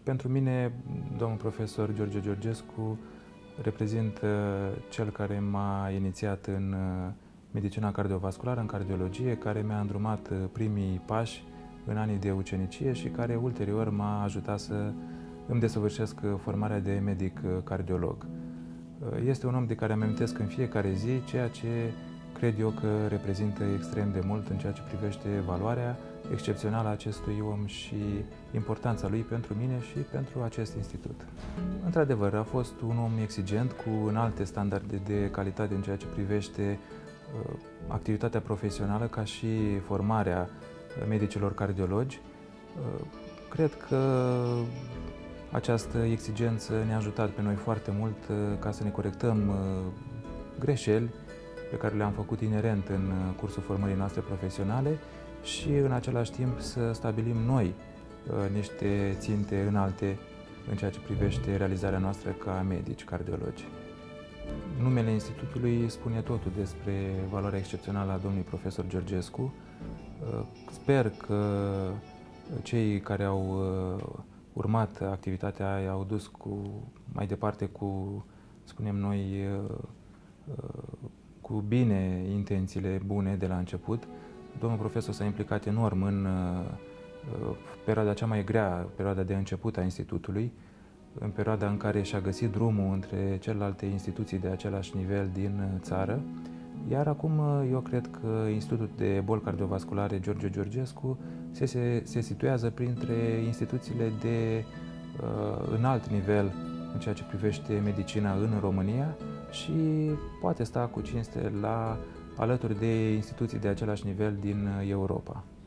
Pentru mine, domnul profesor George Georgescu reprezintă cel care m-a inițiat în medicina cardiovasculară, în cardiologie, care mi-a îndrumat primii pași în anii de ucenicie și care ulterior m-a ajutat să îmi desăvârșesc formarea de medic cardiolog. Este un om de care îmi amintesc în fiecare zi, ceea ce cred eu că reprezintă extrem de mult în ceea ce privește valoarea excepțională a acestui om și importanța lui pentru mine și pentru acest institut. Într-adevăr, a fost un om exigent, cu înalte standarde de calitate în ceea ce privește activitatea profesională, ca și formarea medicilor cardiologi. Cred că această exigență ne-a ajutat pe noi foarte mult ca să ne corectăm greșeli pe care le-am făcut inerent în cursul formării noastre profesionale și în același timp să stabilim noi niște ținte înalte în ceea ce privește realizarea noastră ca medici cardiologi. Numele Institutului spune totul despre valoarea excepțională a domnului profesor Georgescu. Sper că cei care au urmat activitatea aia au dus mai departe cu, spunem noi, cu bine intențiile bune de la început. Domnul profesor s-a implicat enorm în perioada cea mai grea, perioada de început a Institutului, în perioada în care și-a găsit drumul între celelalte instituții de același nivel din țară. Iar acum eu cred că Institutul de Boli Cardiovasculare George Georgescu se situează printre instituțiile de înalt nivel în ceea ce privește medicina în România și poate sta cu cinste alături de instituții de același nivel din Europa.